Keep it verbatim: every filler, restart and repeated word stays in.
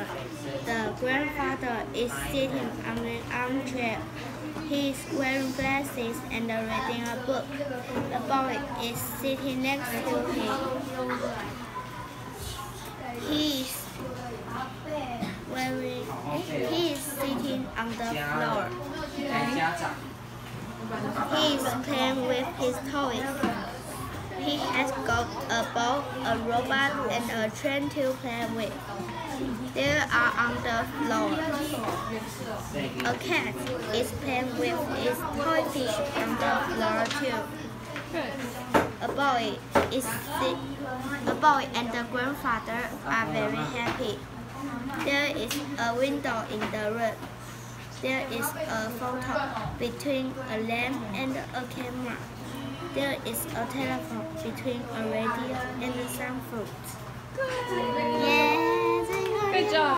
The grandfather is sitting on an armchair. He is wearing glasses and reading a book. The boy is sitting next to him. He is wearing. He is sitting on the floor. He is playing with his toys. He has got a ball, a robot, and a train to play with. They are on the floor. A cat is playing with its toy fish on the floor too. A boy is sit. A boy and the grandfather are very happy. There is a window in the room. There is a photo between a lamp and a camera. There is a telephone between a radio and some fruits. Yeah. Good job.